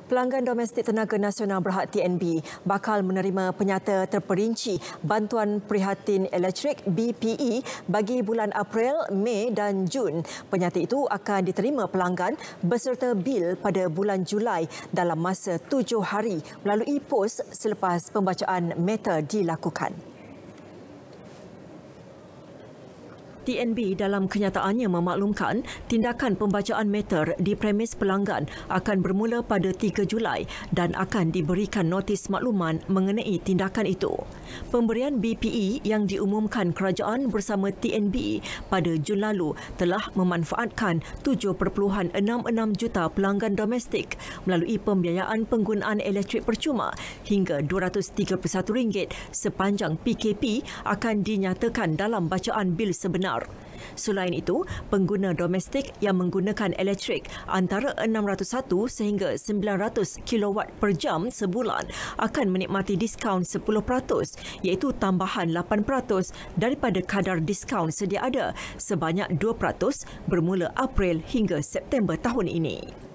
Pelanggan domestik tenaga nasional berhad TNB bakal menerima penyata terperinci bantuan prihatin elektrik BPE bagi bulan April, Mei dan Jun. Penyata itu akan diterima pelanggan beserta bil pada bulan Julai dalam masa 7 hari melalui pos selepas pembacaan meter dilakukan. TNB dalam kenyataannya memaklumkan tindakan pembacaan meter di premis pelanggan akan bermula pada 3 Julai dan akan diberikan notis makluman mengenai tindakan itu. Pemberian BPE yang diumumkan kerajaan bersama TNB pada Jun lalu telah memanfaatkan 7.66 juta pelanggan domestik melalui pembiayaan penggunaan elektrik percuma hingga RM231 sepanjang PKP akan dinyatakan dalam bacaan bil sebenar. Selain itu, pengguna domestik yang menggunakan elektrik antara 601 sehingga 900 kilowatt per jam sebulan akan menikmati diskaun 10% iaitu tambahan 8% daripada kadar diskaun sedia ada sebanyak 2% bermula April hingga September tahun ini.